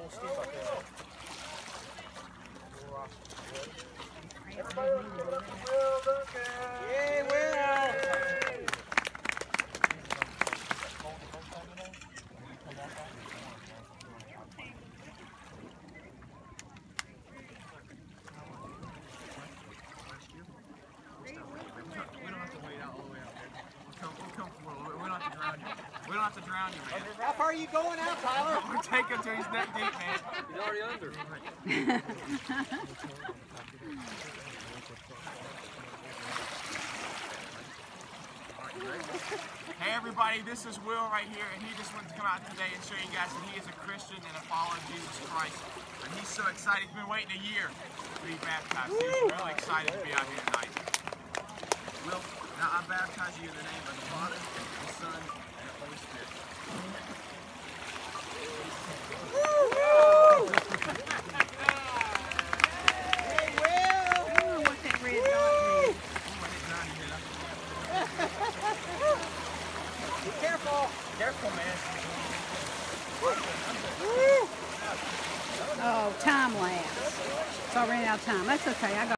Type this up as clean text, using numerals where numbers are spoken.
little steep up there. Yeah, Will! We don't have to drown you, man. How far are you going out, Tyler? We're taking him to his neck deep, man. He's already under. Hey everybody, this is Will right here, and he just wanted to come out today and show you guys that he is a Christian and a follower of Jesus Christ. And he's so excited. He's been waiting a year to be baptized. He's really excited to be out here tonight. Will, now I baptize you in the name of the Father, the Son, and the Holy Spirit. Hey, Will! Ooh, what's that red dot mean? Be careful! Careful, man. Oh, time lapse. So I ran out of time. That's okay. I got